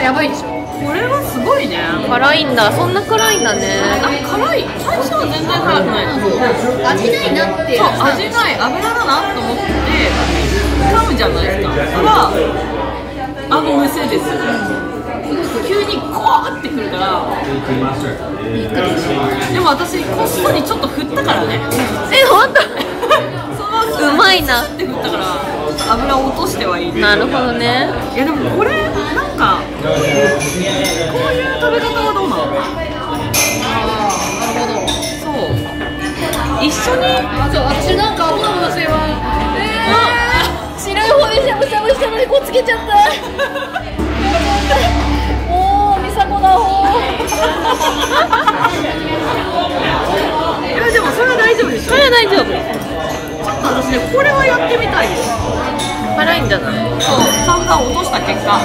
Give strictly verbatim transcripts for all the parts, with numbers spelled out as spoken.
やばいでしょ。 これはすごいね。 辛いんだ。そんな辛いんだね。 辛い。最初は全然辛くない。 味ないなって。 そう、味ない。油だなと思って噛むじゃないですか。それはあの店です。急にコワーってくるから。でも私こっそりちょっと振ったからね。 え、ほんと。うまいな。 って振ったから油を落としてはいい。 なるほどね。 いやでもこれなんかこういう食べ方はどうなの？そう。一緒に。 そう、私なんかこの女性は。えー、白い方でしゃぶしゃぶしたのにこうつけちゃった。おー、美佐子だほー。 いやでもそれは大丈夫でしょ。 それは大丈夫。 私ね、これはやってみたいです。 辛いんじゃない？ そう、散々落とした結果。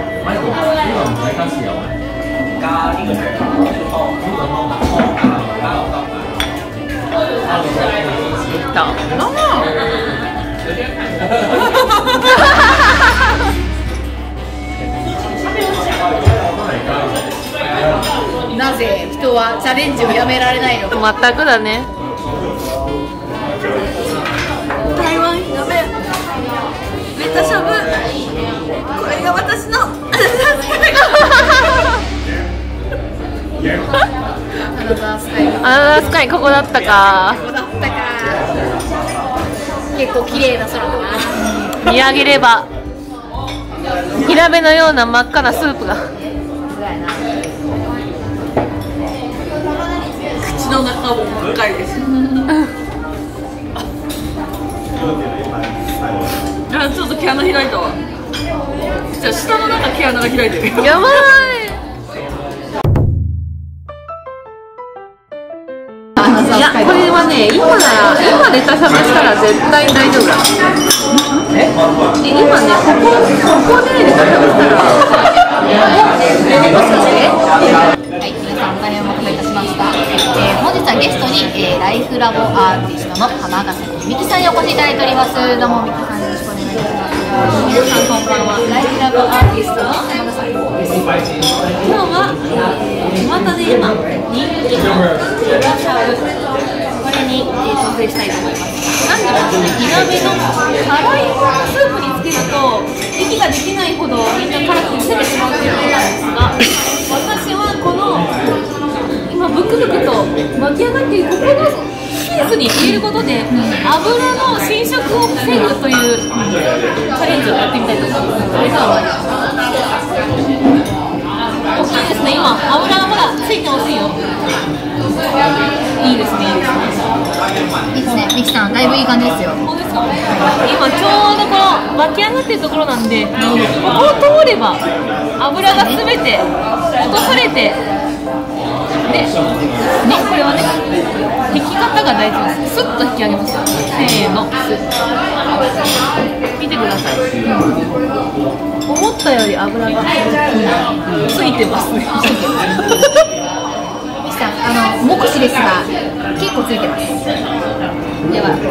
なぜ人はチャレンジをやめられないのか。 全くだね。 台湾火鍋めっちゃしゃぶ。これが私のアナザースカイ。 アナザースカイ、ここだったか。 ここだったか。結構綺麗な空だな。 見上げれば火鍋のような真っ赤なスープが。 口の中も真っ赤いです。あ、ちょっと毛穴開いたわ。じゃあ下の中毛穴が開いてる。 やばい。いや、これはね、今なら今ネタしゃぶしたら絶対大丈夫だ。え、今ね、ここここでネタしゃぶしたらはい、皆さん大変お待たせいたしました。えー、本日はゲストに、えー、ライフラボアーティストの浜ヶ崎美希さんにお越しいただいております。どうも美希さんよろしくお願いいたします。皆さんこんばんは。ライフラボアーティストの浜ヶ崎です。今日は、えー、巷で今人気のネタしゃぶ、これに、えー、挑戦したいと思います。なんでもですね、火鍋の辛いスープにつけると息ができないほどみんな辛くてせてしまうということなんですが、私はこの今ブクブクと巻き上がっているここのケースに入れることで油の侵食を防ぐというチャレンジをやってみたいと思います。それでは大きいですね。今油がまだついてませんよ。いいですね、いいですね。いいですね、ミキさん、だいぶいい感じですよ。本当ですか？今ちょうどこの巻き上がってるところなんで、ここを通れば油がすべて落とされて、で、ね、これはね、引き方が大事です。スッと引き上げます。せーの、見てください。思ったより油がついてますね。あの目視ですが結構ついてます。では、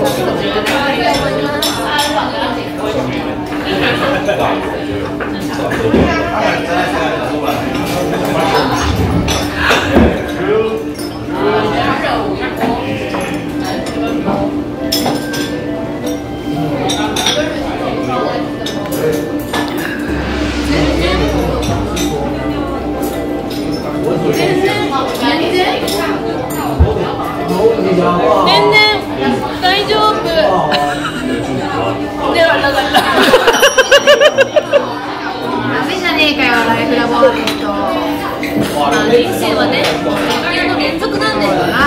全然大丈夫ではなかった。ダメじゃねえかよ、ライフラボアーティスト。まあ人生はね、勉強の連続なんだよな。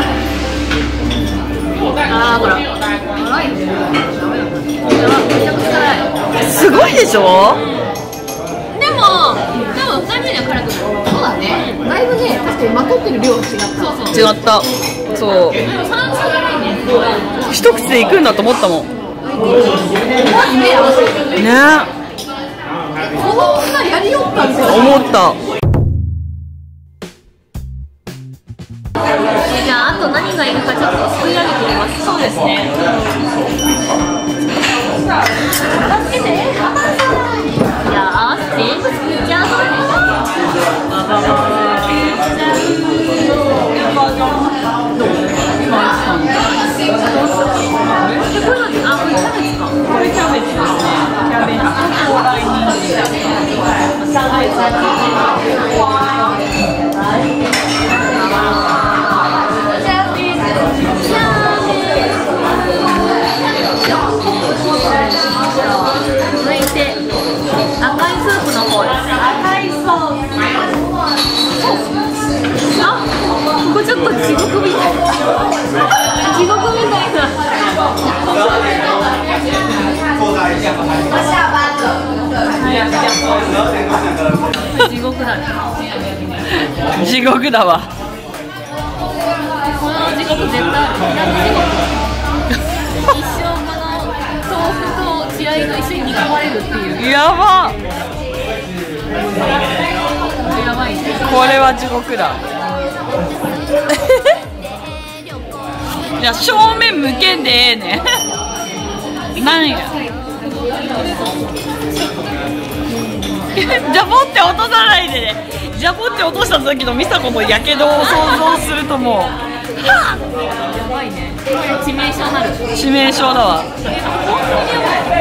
あー、ほら辛いよ。めちゃくちゃ辛い。 すごいでしょ。 でもでもふたりめには辛くない。そうだね、だいぶね、確かにまとってる量が違った。そうそう、 違った。そう。 でも酸素がないね。 一口でいくんだと思ったもん。ね。 この女やりよったみたいな。 思った。じゃああと何がいるかちょっとすくい上げてみます。 そうですね。 助けて。いやー、全部すくっちゃう。 と地獄みたいな地獄みたいな地獄だね地獄だわ。 この地獄絶対ある地獄一生この豆腐と血合いが一緒に煮込まれるっていうやば。 やばいねこれは地獄だ。いや正面向けんでええねん。なんや。ジャポって落とさないでね。ジャポって落とした時の美佐子のやけどを想像するともうはやばいねこれ致命傷になる致命傷だわ。 本当にやばい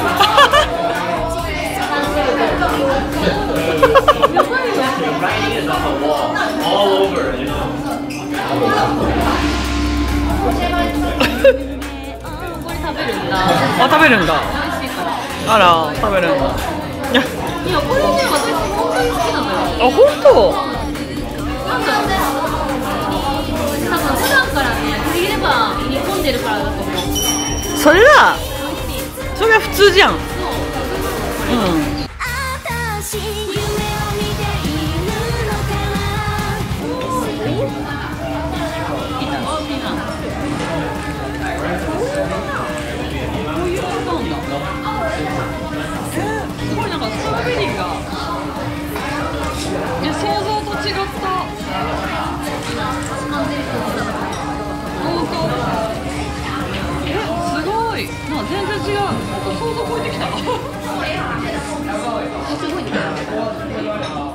これ食べるんだ。 あ、食べるんだ。 美味しいから。 あら、食べるんだ。いや、 いや、これね、私本当に好きなのよ。 あ、本当。 なんだろうね。多分普段からね、鶏レバー煮込んでるからだと思う。 それだ。それは普通じゃん。うん。全然違う。想像超えてきた。